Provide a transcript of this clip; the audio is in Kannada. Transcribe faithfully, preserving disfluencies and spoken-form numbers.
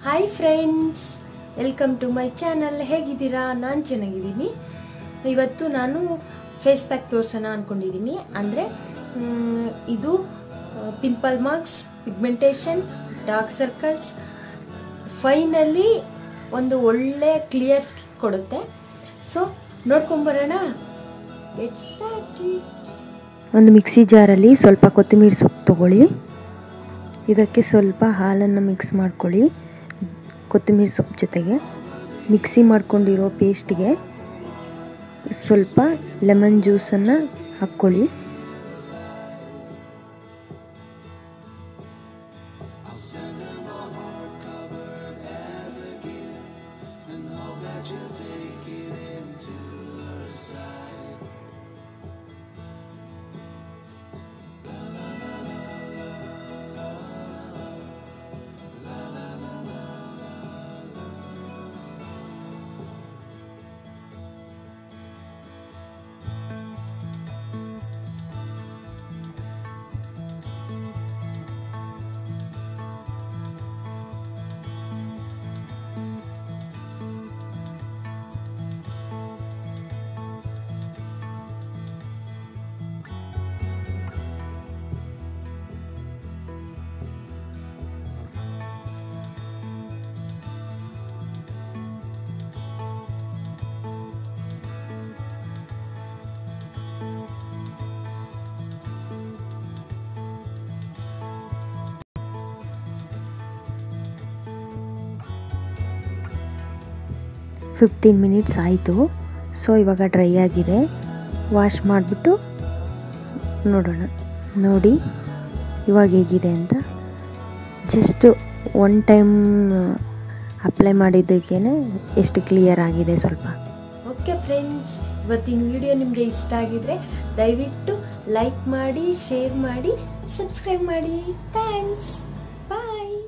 Hi friends, welcome to my channel. ಹೇಗಿದ್ದೀರಾ? ನಾನು ಚೆನ್ನಾಗಿದ್ದೀನಿ. ಇವತ್ತು ನಾನು ಫೇಸ್ ಪ್ಯಾಕ್ ತೋರಿಸೋಣ ಅಂದ್ಕೊಂಡಿದ್ದೀನಿ. ಅಂದರೆ ಇದು pimple marks, pigmentation, dark circles, finally ಒಂದು ಒಳ್ಳೆ ಕ್ಲಿಯರ್ ಸ್ಕಿನ್ ಕೊಡುತ್ತೆ. ಸೊ ನೋಡ್ಕೊಂಬರೋಣ. Let's start it. ಒಂದು ಮಿಕ್ಸಿ ಜಾರಲ್ಲಿ ಸ್ವಲ್ಪ ಕೊತ್ತಂಬರಿ ಸೊಪ್ಪು ತಗೊಳ್ಳಿ. ಇದಕ್ಕೆ ಸ್ವಲ್ಪ ಹಾಲನ್ನು ಮಿಕ್ಸ್ ಮಾಡ್ಕೊಳ್ಳಿ. ಕೊತ್ತಂಬರಿ ಸೊಪ್ಪು ಜೊತೆಗೆ ಮಿಕ್ಸಿ ಮಾಡ್ಕೊಂಡಿರೋ ಪೇಸ್ಟ್ಗೆ ಸ್ವಲ್ಪ ಲೆಮನ್ ಜ್ಯೂಸನ್ನು ಹಾಕ್ಕೊಳ್ಳಿ. ಫಿಫ್ಟೀನ್ ಮಿನಿಟ್ಸ್ ಆಯಿತು. ಸೊ ಇವಾಗ ಡ್ರೈ ಆಗಿದೆ. ವಾಶ್ ಮಾಡಿಬಿಟ್ಟು ನೋಡೋಣ. ನೋಡಿ ಇವಾಗ ಹೇಗಿದೆ ಅಂತ. ಜಸ್ಟ್ ಒನ್ ಟೈಮ್ ಅಪ್ಲೈ ಮಾಡಿದ್ದಕ್ಕೇ ಎಷ್ಟು ಕ್ಲಿಯರ್ ಆಗಿದೆ ಸ್ವಲ್ಪ. ಓಕೆ ಫ್ರೆಂಡ್ಸ್, ಇವತ್ತಿನ ವಿಡಿಯೋ ನಿಮಗೆ ಇಷ್ಟ ಆಗಿದ್ರೆ ದಯವಿಟ್ಟು ಲೈಕ್ ಮಾಡಿ, ಶೇರ್ ಮಾಡಿ, ಸಬ್ಸ್ಕ್ರೈಬ್ ಮಾಡಿ. ಥ್ಯಾಂಕ್ಸ್.